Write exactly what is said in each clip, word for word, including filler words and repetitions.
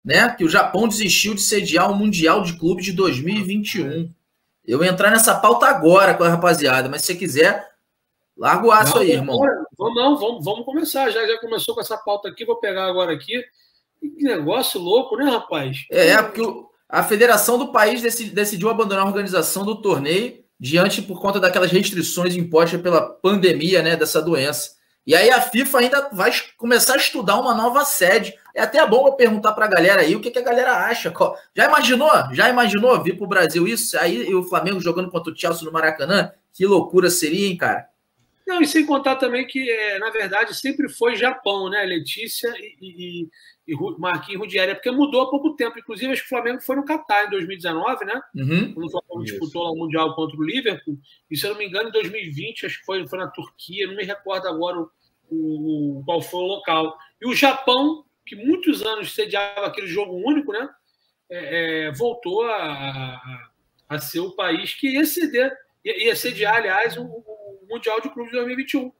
né, que o Japão desistiu de sediar o Mundial de Clubes de dois mil e vinte e um. Eu vou entrar nessa pauta agora com a rapaziada, mas se você quiser, larga o aço não, aí, irmão. Vamos, não, vamos, vamos começar. Já, já começou com essa pauta aqui, vou pegar agora aqui. Que negócio louco, né, rapaz? É, é porque o, a federação do país decidi, decidiu abandonar a organização do torneio diante por conta daquelas restrições impostas pela pandemia, né, dessa doença. E aí a FIFA ainda vai começar a estudar uma nova sede. É até bom eu perguntar para a galera aí o que, que a galera acha. Já imaginou? Já imaginou vir para o Brasil isso? Aí o Flamengo jogando contra o Chelsea no Maracanã? Que loucura seria, hein, cara? Não, e sem contar também que, é, na verdade, sempre foi Japão, né? Letícia e, e, e Marquinhos Rudieri, porque mudou há pouco tempo. Inclusive, acho que o Flamengo foi no Catar em dois mil e dezenove, né? Uhum. Quando o Flamengo isso. disputou lá o Mundial contra o Liverpool. E, se eu não me engano, em dois mil e vinte, acho que foi, foi na Turquia, não me recordo agora o, o, qual foi o local. E o Japão, que muitos anos sediava aquele jogo único, né? É, é, voltou a, a, a ser o país que ia ceder, ia, ia sediar, aliás, o, o Mundial de Clubes de dois mil e vinte e um.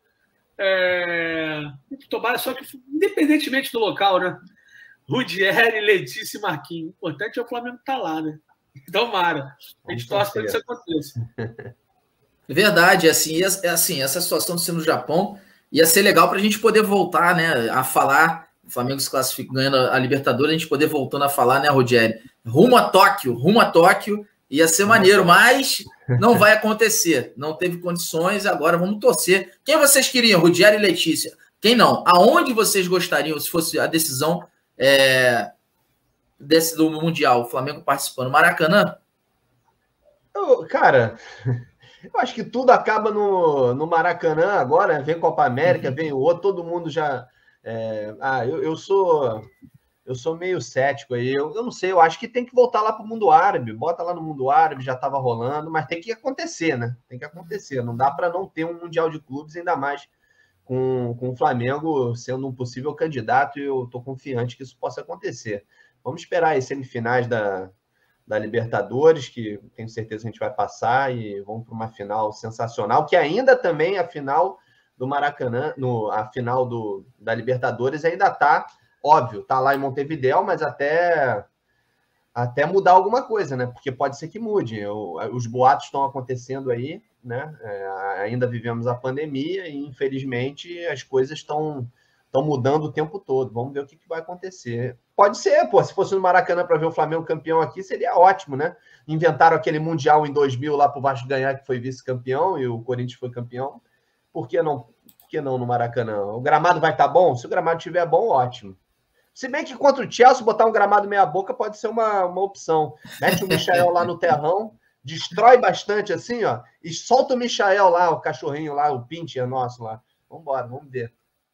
É, tomara só que, independentemente do local, né? Rudieri, Letícia e Marquinhos. O importante é o Flamengo estar lá, né? Tomara. A gente torce para que isso aconteça. É verdade, assim, é assim, essa situação de ser no Japão ia ser legal para a gente poder voltar, né, a falar. O Flamengo se classifica ganhando a Libertadores, a gente poder voltando a falar, né, Rudieri? Rumo a Tóquio, rumo a Tóquio, ia ser maneiro, mas não vai acontecer. Não teve condições, agora vamos torcer. Quem vocês queriam, Rudieri e Letícia? Quem não? Aonde vocês gostariam, se fosse a decisão é, desse, do Mundial, o Flamengo participando? Maracanã? Eu, cara, eu acho que tudo acaba no, no Maracanã agora, vem Copa América, uhum. vem o outro, todo mundo já... É, ah, eu, eu sou eu sou meio cético aí, eu, eu não sei, eu acho que tem que voltar lá para o mundo árabe, bota lá no mundo árabe, já estava rolando, mas tem que acontecer, né? Tem que acontecer, não dá para não ter um Mundial de Clubes, ainda mais com, com o Flamengo sendo um possível candidato, e eu estou confiante que isso possa acontecer. Vamos esperar as semifinais da, da Libertadores, que tenho certeza que a gente vai passar, e vamos para uma final sensacional, que ainda também a final do Maracanã, no, a final do, da Libertadores ainda está, óbvio, está lá em Montevidéu, mas até, até mudar alguma coisa, né? Porque pode ser que mude. Eu, os boatos estão acontecendo aí, né? É, ainda vivemos a pandemia e, infelizmente, as coisas estão estão mudando o tempo todo. Vamos ver o que, que vai acontecer. Pode ser, pô, se fosse no Maracanã para ver o Flamengo campeão aqui, seria ótimo, né? Inventaram aquele Mundial em dois mil lá para o Vasco ganhar, que foi vice-campeão, e o Corinthians foi campeão. Por que não, por que não no Maracanã? O gramado vai estar bom? Se o gramado estiver bom, ótimo. Se bem que contra o Chelsea, botar um gramado meia-boca pode ser uma, uma opção. Mete o Michael lá no terrão, destrói bastante assim, ó, e solta o Michael lá, o cachorrinho lá, o Pincher nosso lá. Vamos embora, vamos ver.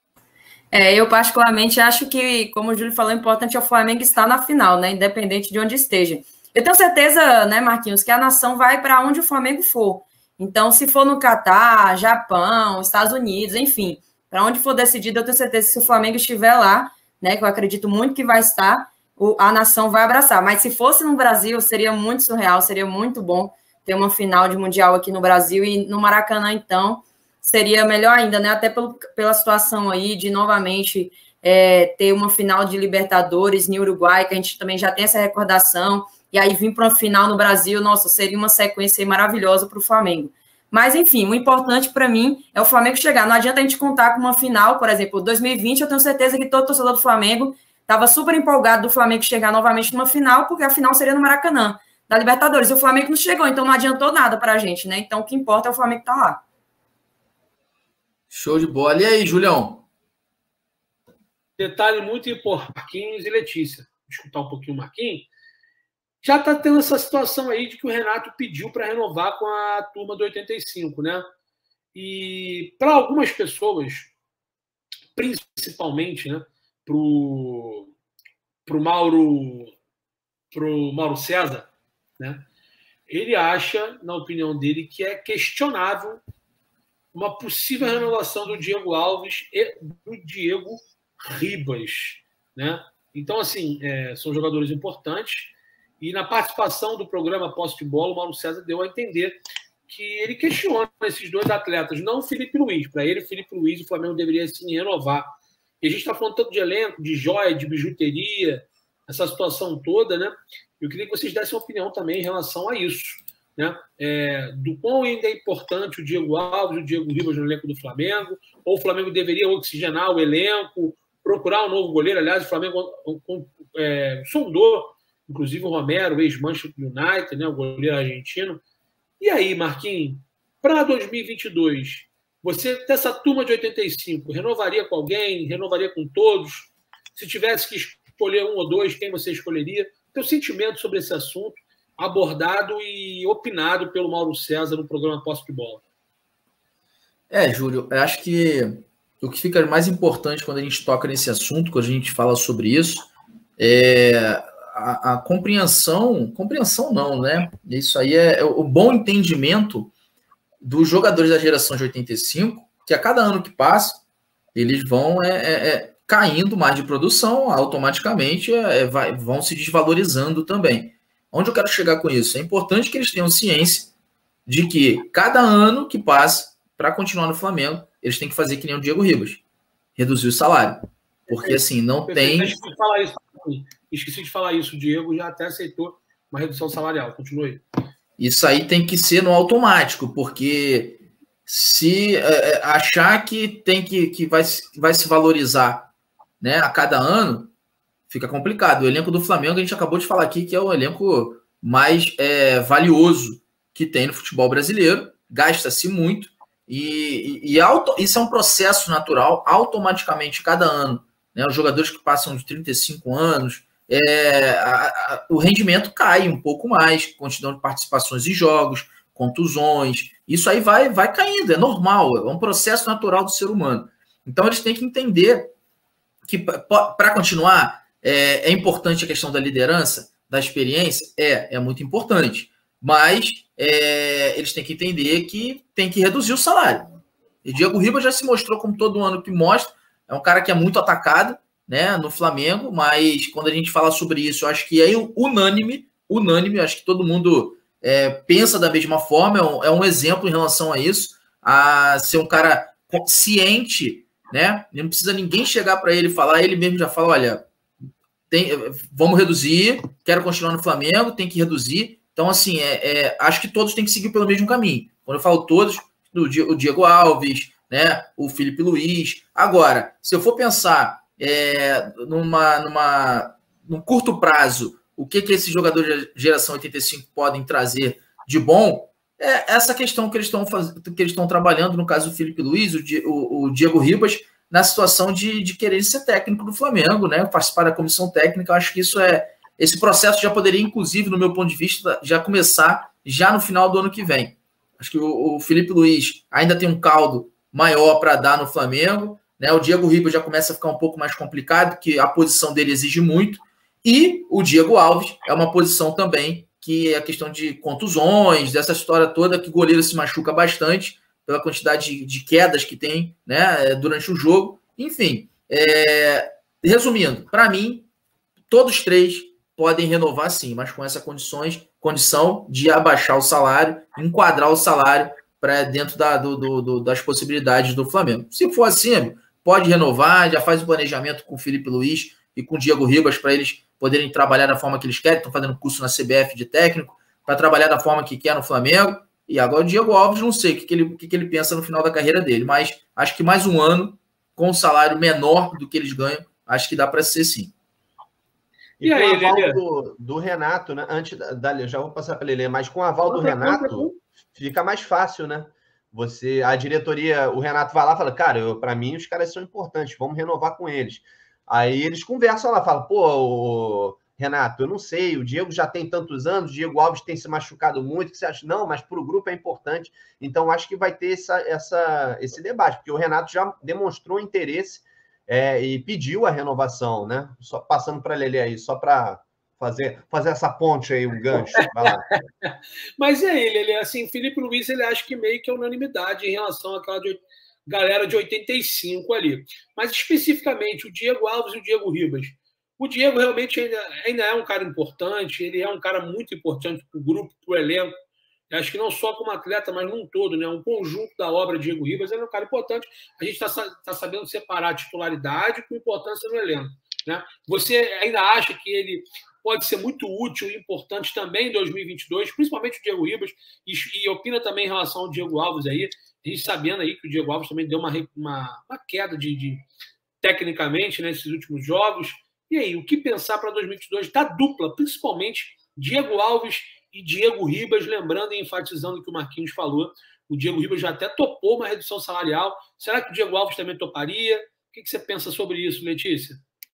É, eu particularmente acho que, como o Júlio falou, o importante é o Flamengo estar na final, né? Independente de onde esteja. Eu tenho certeza, né, Marquinhos, que a nação vai para onde o Flamengo for. Então, se for no Catar, Japão, Estados Unidos, enfim, para onde for decidido, eu tenho certeza que se o Flamengo estiver lá, né, que eu acredito muito que vai estar, a nação vai abraçar. Mas se fosse no Brasil, seria muito surreal, seria muito bom ter uma final de Mundial aqui no Brasil, e no Maracanã, então, seria melhor ainda, né, até pelo, pela situação aí de, novamente, é, ter uma final de Libertadores em Uruguai, que a gente também já tem essa recordação, e aí vir para uma final no Brasil, nossa, seria uma sequência maravilhosa para o Flamengo. Mas, enfim, o importante para mim é o Flamengo chegar. Não adianta a gente contar com uma final, por exemplo, dois mil e vinte, eu tenho certeza que todo torcedor do Flamengo estava super empolgado do Flamengo chegar novamente numa final, porque a final seria no Maracanã, da Libertadores. E o Flamengo não chegou, então não adiantou nada para a gente, né? Então o que importa é o Flamengo estar lá. Show de bola. E aí, Julião? Detalhe muito importante, Marquinhos e Letícia. Vou escutar um pouquinho o Marquinhos. Já está tendo essa situação aí de que o Renato pediu para renovar com a turma do oitenta e cinco, né? E para algumas pessoas, principalmente, né, para o Mauro, pro Mauro César, né, ele acha, na opinião dele, que é questionável uma possível renovação do Diego Alves e do Diego Ribas, né? Então, assim, é, são jogadores importantes. E na participação do programa Posse de Bola, o Mauro César deu a entender que ele questiona esses dois atletas, não o Felipe Luiz. Para ele, o Felipe Luiz, o Flamengo deveria sim renovar. E a gente está falando tanto de elenco, de joia, de bijuteria, essa situação toda, né? Eu queria que vocês dessem uma opinião também em relação a isso, né? É, do quão ainda é importante o Diego Alves, o Diego Ribas no elenco do Flamengo, ou o Flamengo deveria oxigenar o elenco, procurar um novo goleiro. Aliás, o Flamengo é, sondou, inclusive o Romero, ex-Manchester United, né, o goleiro argentino. E aí, Marquinhos, para dois mil e vinte e dois, você, dessa turma de oitenta e cinco, renovaria com alguém? Renovaria com todos? Se tivesse que escolher um ou dois, quem você escolheria? Teu sentimento sobre esse assunto, abordado e opinado pelo Mauro César no programa Posse de Bola. É, Júlio, eu acho que o que fica mais importante quando a gente toca nesse assunto, quando a gente fala sobre isso, é a, a compreensão, compreensão não, né? Isso aí é, é o bom entendimento dos jogadores da geração de oitenta e cinco, que a cada ano que passa, eles vão é, é, é, caindo mais de produção, automaticamente é, vai, vão se desvalorizando também. Onde eu quero chegar com isso? É importante que eles tenham ciência de que cada ano que passa, para continuar no Flamengo, eles têm que fazer que nem o Diego Ribas, reduzir o salário. Porque assim, não tem... Esqueci de falar isso, Esqueci de falar isso. O Diego já até aceitou uma redução salarial. Continue. Isso aí tem que ser no automático, porque se é, achar que tem que, que vai, vai se valorizar, né, a cada ano, fica complicado. O elenco do Flamengo, a gente acabou de falar aqui que é o elenco mais é, valioso que tem no futebol brasileiro, gasta-se muito, e, e, e auto, isso é um processo natural, automaticamente, cada ano, né, os jogadores que passam de trinta e cinco anos, é, a, a, o rendimento cai um pouco mais, quantidade de participações em jogos, contusões, isso aí vai, vai caindo, é normal, é um processo natural do ser humano. Então eles têm que entender que para continuar é, é importante a questão da liderança, da experiência, é, é muito importante, mas é, eles têm que entender que tem que reduzir o salário. E Diego Ribas já se mostrou, como todo ano que mostra, é um cara que é muito atacado, né, no Flamengo, mas quando a gente fala sobre isso, eu acho que é unânime, unânime, acho que todo mundo é, pensa da mesma forma, é um, é um exemplo em relação a isso, a ser um cara consciente, né, não precisa ninguém chegar para ele e falar, ele mesmo já fala, olha, tem, vamos reduzir, quero continuar no Flamengo, tem que reduzir, então assim, é, é, acho que todos têm que seguir pelo mesmo caminho, quando eu falo todos, o Diego Alves, né, o Felipe Luiz, agora, se eu for pensar É, numa, numa, num curto prazo, o que, que esses jogadores de geração oitenta e cinco podem trazer de bom, é essa questão que eles estão fazendo, que eles estão trabalhando, no caso do Felipe Luiz, o, o, o Diego Ribas, na situação de, de querer ser técnico do Flamengo, né, participar da comissão técnica. Eu acho que isso é, esse processo já poderia, inclusive, no meu ponto de vista, já começar já no final do ano que vem. Acho que o, o Felipe Luiz ainda tem um caldo maior para dar no Flamengo, né, o Diego Ribas já começa a ficar um pouco mais complicado, porque a posição dele exige muito, e o Diego Alves é uma posição também que é a questão de contusões, dessa história toda, que o goleiro se machuca bastante pela quantidade de, de quedas que tem, né, durante o jogo. Enfim, é, resumindo, para mim, todos três podem renovar sim, mas com essa condições, condição de abaixar o salário, enquadrar o salário para dentro da, do, do, das possibilidades do Flamengo. Se for assim, pode renovar, já faz o planejamento com o Felipe Luiz e com o Diego Ribas para eles poderem trabalhar da forma que eles querem. Estão fazendo curso na C B F de técnico para trabalhar da forma que quer no Flamengo. E agora o Diego Alves, não sei o que, que, ele, o que, que ele pensa no final da carreira dele, mas acho que mais um ano com um salário menor do que eles ganham, acho que dá para ser sim. E, e aí, com o aval do, do Renato, né? Antes da, da já vou passar para a Lelê, mas com o aval do Renato, fica mais fácil, né? Você, a diretoria, o Renato vai lá e fala, cara, para mim os caras são importantes, vamos renovar com eles. Aí eles conversam lá, falam, pô, Renato, eu não sei, o Diego já tem tantos anos, o Diego Alves tem se machucado muito, que você acha? Não, mas para o grupo é importante. Então, acho que vai ter essa, essa, esse debate, porque o Renato já demonstrou interesse é, e pediu a renovação, né? Só passando para a Lelê aí, só para fazer, fazer essa ponte aí, um gancho. Vai lá. Mas é ele, ele assim, Felipe Luiz, ele acha que meio que é unanimidade em relação àquela de, galera de oitenta e cinco ali. Mas especificamente o Diego Alves e o Diego Ribas. O Diego realmente ainda, ainda é um cara importante, ele é um cara muito importante para o grupo, para o elenco. Eu acho que não só como atleta, mas num todo, né? Um conjunto da obra de Diego Ribas, ele é um cara importante. A gente está tá sabendo separar a titularidade com importância no elenco. né? Você ainda acha que ele pode ser muito útil e importante também em dois mil e vinte e dois, principalmente o Diego Ribas, e, e opina também em relação ao Diego Alves aí, a gente sabendo aí que o Diego Alves também deu uma, uma, uma queda de, de tecnicamente, né, nesses últimos jogos. E aí, o que pensar para dois mil e vinte e dois da dupla, principalmente Diego Alves e Diego Ribas, lembrando e enfatizando o que o Marquinhos falou, o Diego Ribas já até topou uma redução salarial. Será que o Diego Alves também toparia? O que você pensa sobre isso, Letícia?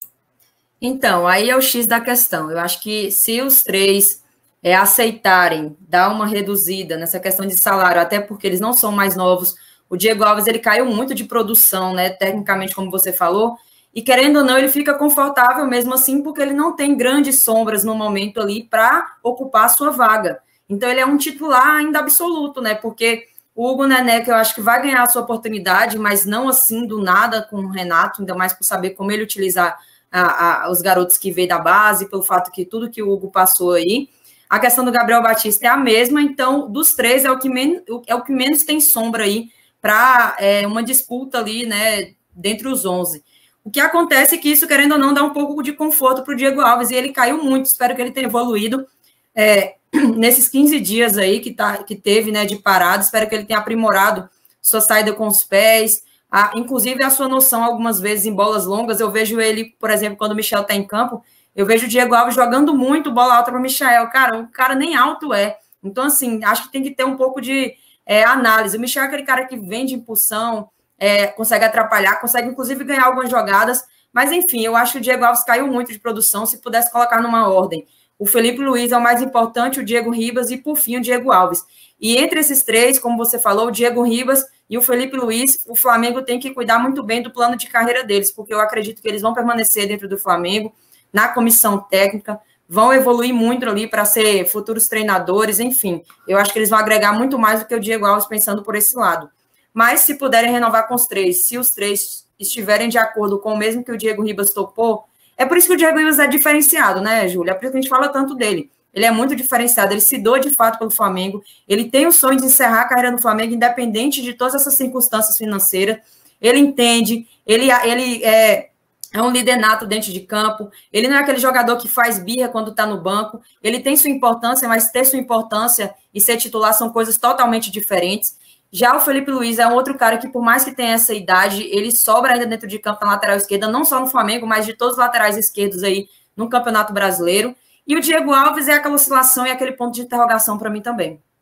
Então, aí é o X da questão. Eu acho que se os três é, aceitarem dar uma reduzida nessa questão de salário, até porque eles não são mais novos, o Diego Alves ele caiu muito de produção, né, tecnicamente, como você falou, e querendo ou não, ele fica confortável mesmo assim, porque ele não tem grandes sombras no momento ali para ocupar a sua vaga. Então, ele é um titular ainda absoluto, né, porque o Hugo Neneca, eu acho que vai ganhar a sua oportunidade, mas não assim do nada com o Renato, ainda mais por saber como ele utilizar A, a, os garotos que veio da base, pelo fato que tudo que o Hugo passou aí. A questão do Gabriel Batista é a mesma, então, dos três, é o que, men é o que menos tem sombra aí para é, uma disputa ali, né, dentre os onze. O que acontece é que isso, querendo ou não, dá um pouco de conforto para o Diego Alves, e ele caiu muito, espero que ele tenha evoluído é, nesses quinze dias aí que, tá, que teve, né, de parada, espero que ele tenha aprimorado sua saída com os pés, Ah, inclusive a sua noção, algumas vezes, em bolas longas, eu vejo ele, por exemplo, quando o Michel está em campo, eu vejo o Diego Alves jogando muito bola alta para o Michel. Cara, o cara nem alto é. Então, assim, acho que tem que ter um pouco de é, análise. O Michel é aquele cara que vem de impulsão, é, consegue atrapalhar, consegue, inclusive, ganhar algumas jogadas. Mas, enfim, eu acho que o Diego Alves caiu muito de produção, se pudesse colocar numa ordem. O Felipe Luiz é o mais importante, o Diego Ribas e, por fim, o Diego Alves. E entre esses três, como você falou, o Diego Ribas e o Felipe Luiz, o Flamengo tem que cuidar muito bem do plano de carreira deles, porque eu acredito que eles vão permanecer dentro do Flamengo, na comissão técnica, vão evoluir muito ali para ser futuros treinadores, enfim. Eu acho que eles vão agregar muito mais do que o Diego Alves pensando por esse lado. Mas se puderem renovar com os três, se os três estiverem de acordo com o mesmo que o Diego Ribas topou, é por isso que o Diego Ribas é diferenciado, né, Júlia? É por isso que a gente fala tanto dele. Ele é muito diferenciado, ele se doa de fato pelo Flamengo, ele tem o sonho de encerrar a carreira no Flamengo, independente de todas essas circunstâncias financeiras. Ele entende, ele, ele é, é um líder nato dentro de campo, ele não é aquele jogador que faz birra quando está no banco, ele tem sua importância, mas ter sua importância e ser titular são coisas totalmente diferentes. Já o Felipe Luiz é um outro cara que, por mais que tenha essa idade, ele sobra ainda dentro de campo na lateral esquerda, não só no Flamengo, mas de todos os laterais esquerdos aí no Campeonato Brasileiro. E o Diego Alves é aquela oscilação e aquele ponto de interrogação para mim também.